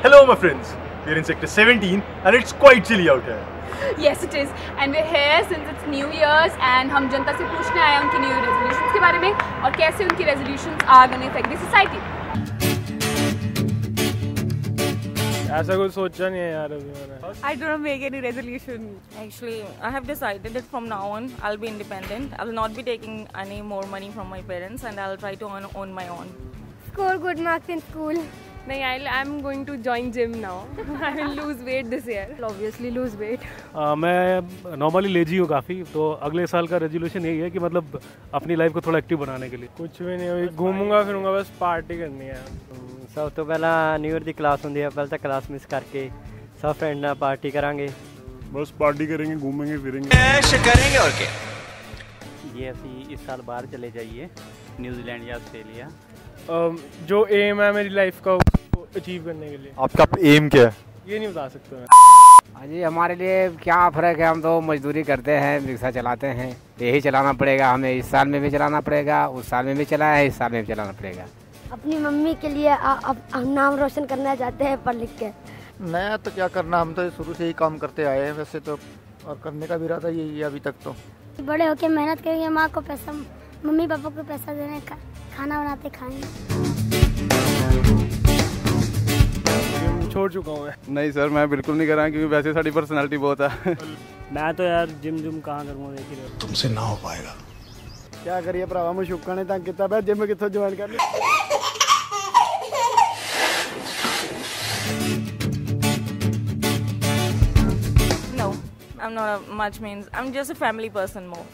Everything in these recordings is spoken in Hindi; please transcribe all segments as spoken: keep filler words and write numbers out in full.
Hello my friends, we're in sector seventeen and it's quite chilly out here. Yes it is, and we're here since it's New Year's and हम जनता से पूछने आए हैं उनकी न्यू ईयर रेजोल्यूशंस के बारे में और कैसे उनकी resolutions are going to affect the society. ऐसा कुछ सोचा नहीं है यार अभी मैंने. I don't make any resolution. Actually, I have decided that from now on I'll be independent. I'll not be taking any more money from my parents and I'll try to earn on my own. Score good marks in school. No, I'll, I'm going to join gym now. I will lose weight this year. I'll obviously lose weight. uh, मैं नॉर्मली लेजी हूँ काफ़ी, तो अगले साल का रेजोल्यूशन यही है कि मतलब अपनी लाइफ को थोड़ा एक्टिव बनाने के लिए. कुछ भी नहीं, अभी घूमूंगा फिरूंगा, बस पार्टी करनी है. सब तो पहला न्यू ईयर की क्लास होंगी है, पहले तो क्लास मिस करके सब फ्रेंड ना पार्टी करांगे. बस पार्टी करेंगे, घूमेंगे फिरेंगे, ऐश करेंगे और क्या. ये अभी इस साल बाहर चले जाइए, न्यूजीलैंड या ऑस्ट्रेलिया. uh, जो एम है मेरी लाइफ का अचीव करने के लिए. आपका एम क्या है? ये नहीं बता सकता मैं. हाँ जी, हमारे लिए क्या फ़र्क है, हम तो मजदूरी करते हैं, रिक्शा चलाते हैं. यही चलाना पड़ेगा हमें, इस साल में भी चलाना पड़ेगा, उस साल में भी चलाया है, इस साल में भी चलाना पड़ेगा. अपनी मम्मी के लिए अब हम नाम रोशन करना चाहते हैं पढ़ लिख के. नया तो क्या करना, हम तो शुरू से ही काम करते आए हैं वैसे तो, और करने का भी इरादा यही है अभी तक. तो बड़े होके मेहनत करेंगे, माँ को पैसा, मम्मी पापा को पैसा देने का, खाना बनाते खाएंगे. छोड़ चुका हूँ मैं. नहीं सर, मैं बिल्कुल नहीं कर रहा क्योंकि वैसे साड़ी पर्सनालिटी बहुत है. मैं तो यार जिम जुम कहाँ करूँगा, देख ही रहे. तुमसे ना हो पाएगा. क्या करिए भरावा, मुशुक्का ने तंग किया, जिम कितों ज्वाइन कर ली. No, I'm not a much means. I'm just a family person more.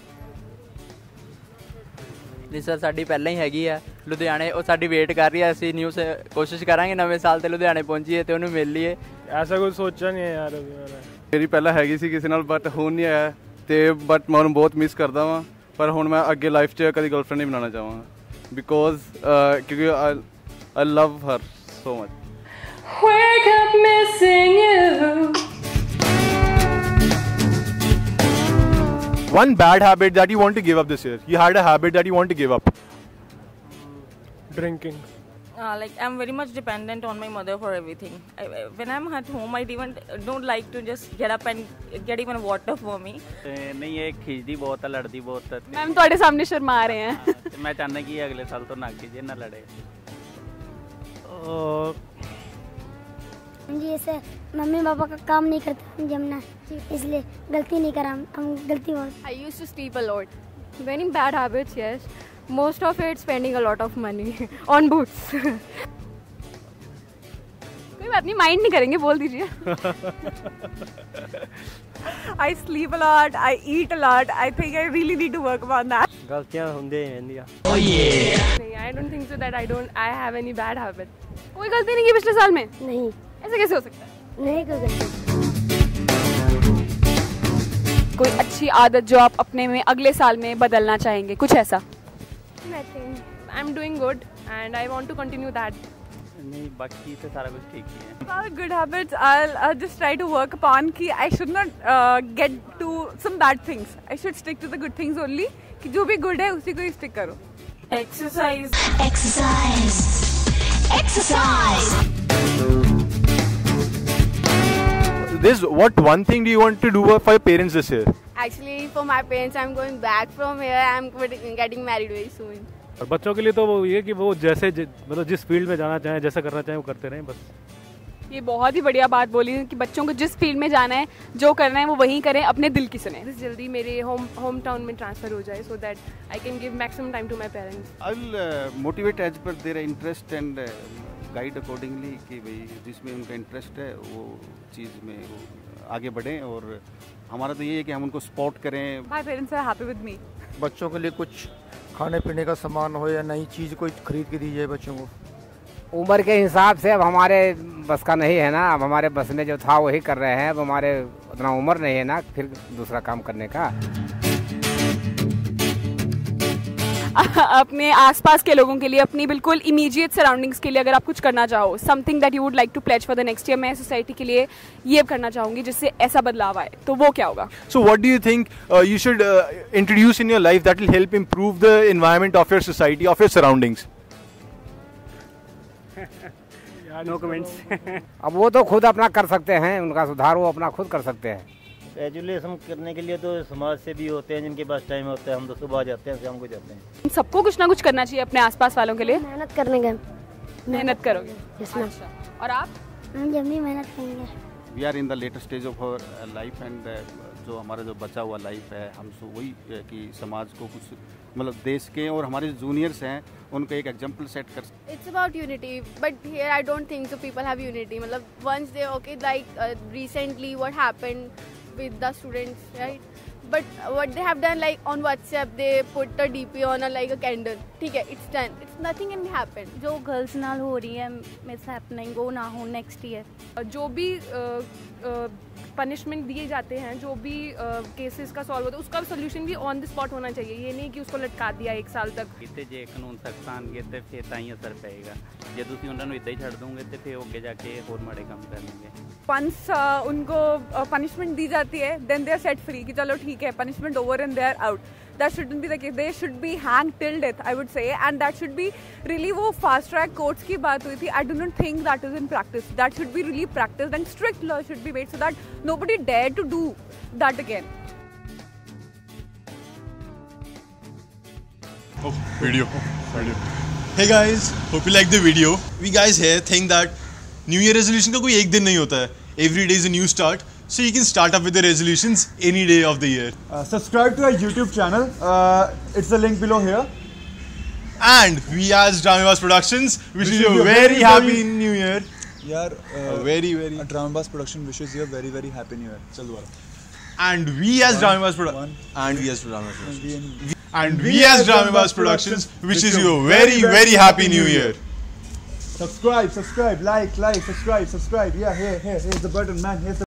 ਨਹੀਂ ਸਰ, ਸਾਡੀ ਪਹਿਲਾਂ ਹੀ ਹੈਗੀ ਆ ਲੁਧਿਆਣੇ, ਉਹ ਸਾਡੀ ਵੇਟ ਕਰ ਰਹੀ ਹੈ. ਅਸੀਂ ਨਿਊਜ਼ ਕੋਸ਼ਿਸ਼ ਕਰਾਂਗੇ ਨਵੇਂ ਸਾਲ ਤੇ ਲੁਧਿਆਣੇ ਪਹੁੰਚੀਏ ਤੇ ਉਹਨੂੰ ਮਿਲ ਲਈਏ. ऐसा कुछ सोचा नहीं है यार अभी मैंने. ਮੇਰੀ ਪਹਿਲਾਂ ਹੈਗੀ ਸੀ ਕਿਸੇ ਨਾਲ, ਬਟ ਹੁਣ ਨਹੀਂ ਆਇਆ ਤੇ ਬਟ ਮੈਂ ਉਹਨੂੰ ਬਹੁਤ ਮਿਸ ਕਰਦਾ ਵਾਂ. ਪਰ ਹੁਣ ਮੈਂ ਅੱਗੇ ਲਾਈਫ 'ਚ ਕਦੀ ਗਰਲਫ੍ਰੈਂਡ ਨਹੀਂ ਬਣਾਉਣਾ ਚਾਹਾਂਗਾ ਬਿਕੋਜ਼ ਕਿਉਂਕਿ I love her so much. Wake up missing you. One bad habit that you want to give up this year. You had a habit that you want to give up. Drinking. Uh, like I'm very much dependent on my mother for everything. I, I, when I'm at home, I even don't like to just get up and get even water for me. नहीं, ये खींचती बहुत है, लड़ती बहुत है. मैम ਤੁਹਾਡੇ सामने शर्मा रहे हैं. मैं चाहना कि अगले साल तो ना कीजिए, ना लड़े. जी ऐसे मम्मी पापा का काम नहीं करते जमना, इसलिए गलती नहीं करा, हम गलती हो. I used to sleep a lot. Very bad habits, yes. Most of it spending a lot of money on boots. कोई बात नहीं, माइंड नहीं करेंगे, बोल दीजिए. I sleep a lot, I eat a lot. I think I really need to work on that. गलतियाँ होंगे ही रहंदियां. Oh yeah. नहीं, I don't think so that I don't I have any bad habit. कोई गलती नहीं की पिछले साल में? नहीं. ऐसे कैसे हो सकता है? नहीं कोई गलती. कोई अच्छी आदत जो आप अपने में अगले साल में बदलना चाहेंगे, कुछ ऐसा? Nothing. I'm doing good and I want to continue that. नहीं, बाकी तो सारा कुछ ठीक ही है. About good habits, I'll, I'll just try to work upon कि I should not uh, get to some bad things. I should stick to the good things only. कि जो भी good है उसी को ही stick करो. Exercise. Exercise. Exercise. This what one thing do you want to do for your parents this year? Actually, for my parents, I'm going back from here. I'm getting married very soon. और बच्चों के लिए तो वो ये कि वो जैसे मतलब जिस फील्ड में जाना चाहें, जैसा करना चाहें वो करते रहें बस. ये बहुत ही बढ़िया बात बोली कि बच्चों को जिस फील्ड में जाना है, जो करना है वो वही करें, अपने दिल की सुने. जल्दी मेरे होम होम टाउन में ट्रांसफर हो जाए, so that I can give maximum time to my parents. I'll motivate as per their interest and guide accordingly कि भाई जिसमें उनका इंटरेस्ट है वो चीज़ में वो आगे बढ़ें. और हमारा तो ये है कि हम उनको सपोर्ट करें. My parents are happy with me. बच्चों के लिए कुछ खाने पीने का सामान हो या नई चीज़ कोई खरीद के दी जाए बच्चों को. उम्र के हिसाब से अब हमारे बस का नहीं है ना, अब हमारे बस में जो था वही कर रहे हैं. अब हमारे उतना उम्र नहीं है ना फिर दूसरा काम करने का. अपने आसपास के लोगों के लिए, अपनी बिल्कुल इमीडिएट सराउंडिंग्स के लिए अगर आप कुछ करना चाहो, something that you would like to pledge for the next year, मैं सोसाइटी के लिए ये करना चाहूँगी जिससे ऐसा बदलाव आए, तो वो क्या होगा? So what do you think you should introduce in your life that will help improve the environment of your society, of your surroundings? No comments. अब वो तो खुद अपना कर सकते हैं, उनका सुधार वो अपना खुद कर सकते हैं। एजुकेशन करने के लिए तो समाज से भी होते हैं जिनके पास टाइम होता है, हम तो सुबह जाते हैं शाम को जाते हैं। सबको कुछ ना कुछ करना चाहिए अपने आसपास वालों के लिए। मेहनत करने का मेहनत करोगे। अच्छा। और आप? हम जब भी मेहनत करेंगे। We are in the latest stage of our life and जो हमारा जो बचा हुआ लाइफ है, हम सो वही है कि समाज को कुछ मतलब देश के और हमारे जूनियर्स हैं उनको एक एग्जाम्पल सेट कर। It's about unity, but here I don't think so people have unity. मतलब once they okay like uh, recently what happened with the students, right? But what they have done like on WhatsApp they put a D P on a like a candle. ठीक है, it's done. It's nothing can happen. जो गर्ल्स नाल हो रही है मिस हैपनिंग वो ना हो नेक्स्ट ईयर। जो भी पनिशमेंट दिए जाते हैं, जो भी केसेस का सॉल्व होता है उसका सोल्यूशन भी ऑन द स्पॉट होना चाहिए। ये नहीं कि उसको लटका दिया एक साल तक। किते जे कानून सख्त आएंगे तो फिर ताई असर पेगा, जे तुसी उन्हां नूं इदां ही छड्ड दोगे तो फिर अगे जाके होर माड़े काम करेंगे। वंस उनको पनिशमेंट दी जाती है then they are set free कि चलो ठीक है punishment over and they are out. That shouldn't be the case. They should be hanged till death, I would say, and that should be really वो fast track courts की बात हुई थी. I do not think that is in practice. That should be really practiced and strict law should be made so that nobody dare to do that again. Oh, video. video. Hey guys, hope you like the video. We guys here think that New Year resolution का कोई एक दिन नहीं होता है. Every day is a new start. So you can start up with the resolutions any day of the year. Uh, subscribe to our YouTube channel. Uh, it's the link below here. And we as Dramabas Productions wish you a very happy New Year. Yeah, uh, a very very. Dramabas Production wishes you a very very happy New Year. चल दोबारा. And we as Dramabas Productions. And we as Dramabas Productions. And we as Dramabas Productions wishes you a very very happy New Year. Subscribe, subscribe, like, like, subscribe, subscribe. Yeah, here, here, here's the button, man. Here's the